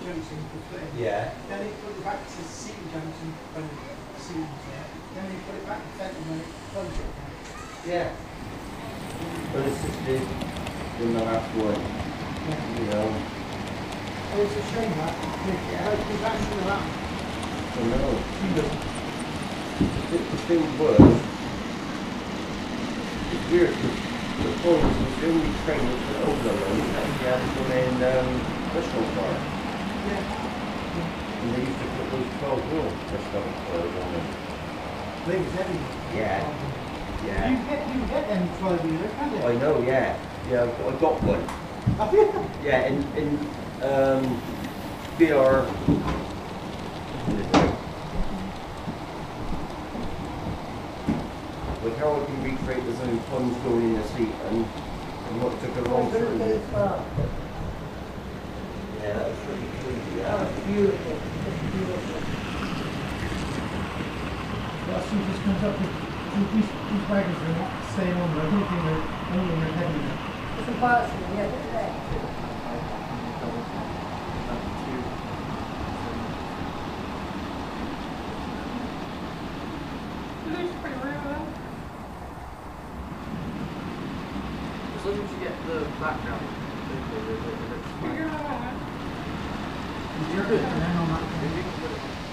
junction for footing. Yeah. Then they put it back to the seating junction when the seating's there. Then they put it back to Fenton when it closes it again. Yeah. But it's just the last one. Yeah. You know. Oh, it's a shame that. Because that shouldn't have happened. I know. The thing was, it's weird because the point was the only train that was overload that he had from in Bristol car. Yeah. And they used to put those 12-wheel Bristol cars on them. They was heavy. Yeah. Yeah. You can get them 12-wheeler, can't you? I know, yeah. Yeah, I got one. Have you? Yeah, in BR. Like how I can recreate the zone tons going in the seat and what took a long through. Yeah, that was really cool. Yeah. That was beautiful. Just beautiful. Well, as soon as this comes up, these wagons are not staying on, but I don't think they're heavy enough. It's embarrassing, yeah, look at that. As long as you get the background. You're good, and then on that.